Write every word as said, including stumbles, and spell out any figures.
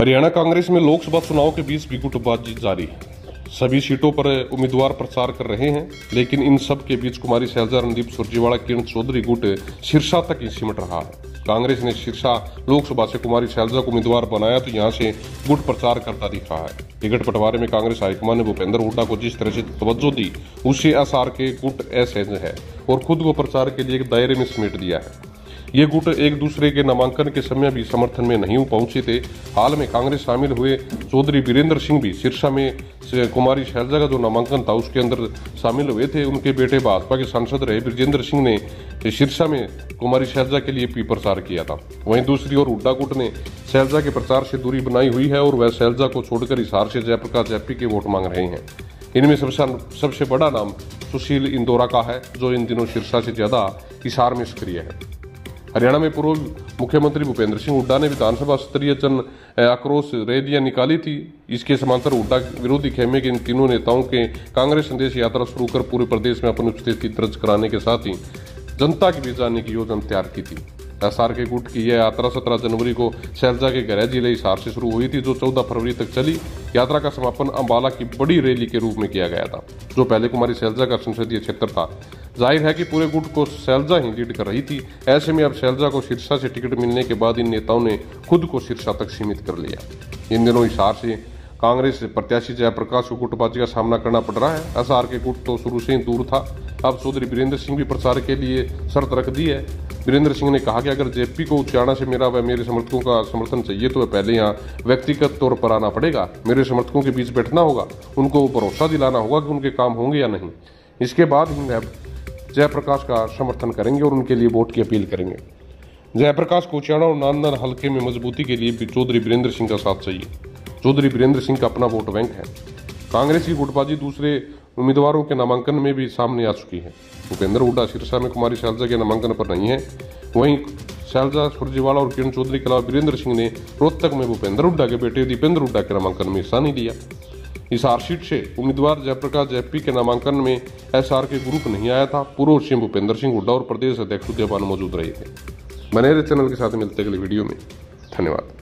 हरियाणा कांग्रेस में लोकसभा चुनाव के बीच भी गुटबाजी जारी है। सभी सीटों पर उम्मीदवार प्रचार कर रहे हैं, लेकिन इन सब के बीच कुमारी शैलजा, रणदीप सुरजेवाला, किरण चौधरी गुट सिरसा तक ही सिमट रहा है। कांग्रेस ने सिरसा लोकसभा से कुमारी शैलजा को उम्मीदवार बनाया तो यहां से गुट प्रचार करता दिख रहा है। टिकट बंटवारे में कांग्रेस हाईकमान ने भूपेंद्र हुड्डा को जिस तरह से तवज्जो दी, उससे एसआर के गुट असहज है और खुद को प्रचार के लिए एक दायरे में समेट दिया है। ये गुट एक दूसरे के नामांकन के समय भी समर्थन में नहीं पहुंचे थे। हाल में कांग्रेस शामिल हुए चौधरी वीरेंद्र सिंह भी सिरसा में कुमारी शैलजा का जो नामांकन था उसके अंदर शामिल हुए थे। उनके बेटे भाजपा के सांसद रहे ब्रजेंद्र सिंह ने सिरसा में कुमारी शैलजा के लिए भी प्रचार किया था। वहीं दूसरी ओर हुड्डा गुट ने शैलजा के प्रचार से दूरी बनाई हुई है और वह शैलजा को छोड़कर हिसार से जयप्रकाश जैपी के वोट मांग रहे हैं। इनमें सबसे सबसे बड़ा नाम सुशील इंदौरा का है, जो इन दिनों सिरसा से ज्यादा हिसार में सक्रिय है। हरियाणा में पूर्व मुख्यमंत्री भूपेंद्र सिंह हुड्डा ने विधानसभा स्तरीय जन आक्रोश रैलियां निकाली थी। इसके समांतर हुड्डा विरोधी खेमे के इन तीनों नेताओं के कांग्रेस संदेश यात्रा शुरू कर पूरे प्रदेश में अपनी उपस्थिति दर्ज कराने के साथ ही जनता के बीच जाने की योजना तैयार की थी। एसआर के गुट की यह यात्रा सत्रह जनवरी को शैलजा के गृह जिले हिसार से शुरू हुई थी, जो चौदह फरवरी तक चली। यात्रा का समापन अंबाला की बड़ी रैली के रूप में किया गया था, जो पहले कुमारी शैलजा का संसदीय क्षेत्र था। जाहिर है कि पूरे गुट को शैलजा ही लीड कर रही थी। ऐसे में अब शैलजा को सिरसा से टिकट मिलने के बाद इन नेताओं ने खुद को सिरसा तक सीमित कर लिया। इन दिनों हिसार से कांग्रेस प्रत्याशी जयप्रकाश को गुटबाजी का सामना करना पड़ रहा है। एसआर के गुट तो शुरू से ही दूर था। अब चौधरी वीरेंद्र सिंह भी प्रचार के लिए शर्त रख दी है। वीरेंद्र सिंह ने कहा कि अगर जेपी को हरियाणा से मेरा व मेरे समर्थकों का समर्थन चाहिए तो वह पहले यहाँ व्यक्तिगत तौर पर आना पड़ेगा, मेरे समर्थकों के बीच बैठना होगा, उनको भरोसा दिलाना होगा कि उनके काम होंगे या नहीं। इसके बाद ही वह जयप्रकाश का समर्थन करेंगे और उनके लिए वोट की अपील करेंगे। जयप्रकाश को हरियाणा और नांदन हल्के में मजबूती के लिए भी चौधरी वीरेंद्र सिंह का साथ चाहिए। चौधरी वीरेंद्र सिंह का अपना वोट बैंक है। कांग्रेस की गुटबाजी दूसरे उम्मीदवारों के नामांकन में भी सामने आ चुकी है। भूपेंद्र हुड्डा सिरसा में कुमारी शैलजा के नामांकन पर नहीं है। वहीं शैलजा, सुरजेवाला और किरण चौधरी के अलावा वीरेंद्र सिंह ने रोहतक में भूपेंद्र हुड्डा के बेटे दीपेंद्र हुड्डा के नामांकन में हिस्सा नहीं लिया। हिसार सीट से उम्मीदवार जयप्रकाश जैपी के नामांकन में एसआर के ग्रुप नहीं आया था। पूर्व सीएम भूपेंद्र सिंह हुड्डा और प्रदेश अध्यक्ष उदयपान मौजूद रहे थे। बने रहे चैनल के साथ, मिलते अगले वीडियो में। धन्यवाद।